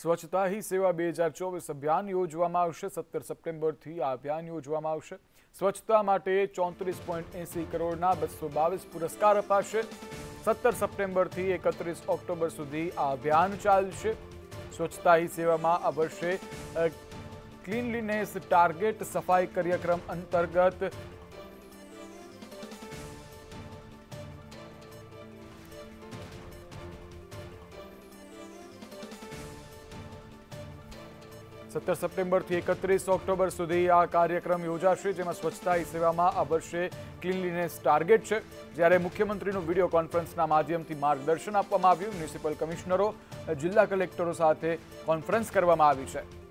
સ્વચ્છતા હી સેવા 2024 અભિયાન યોજવામાં આવશે। 17 સપ્ટેમ્બરથી આ અભિયાન યોજવામાં આવશે। સ્વચ્છતા માટે 34.80 કરોડના 222 પુરસ્કાર અપાશે। 17 સપ્ટેમ્બરથી 31 ઓક્ટોબર સુધી આ અભિયાન ચાલશે। સ્વચ્છતા હી સેવામાં આ વર્ષે ક્લીનલીનેસ ટાર્ગેટ સફાઈ કાર્યક્રમ અંતર્ગત 17 સપ્ટેમ્બરથી 31 ઓક્ટોબર સુધી આ કાર્યક્રમ યોજાશે, જેમાં સ્વચ્છતા હી સેવામાં આ વર્ષે ક્લીનલીનેસ ટાર્ગેટ છે। જ્યારે મુખ્યમંત્રીનું વિડીયો કોન્ફરન્સના માધ્યમથી માર્ગદર્શન આપવામાં આવ્યું। મ્યુનિસિપલ કમિશનરો, જિલ્લા કલેક્ટરો સાથે કોન્ફરન્સ કરવામાં આવી છે।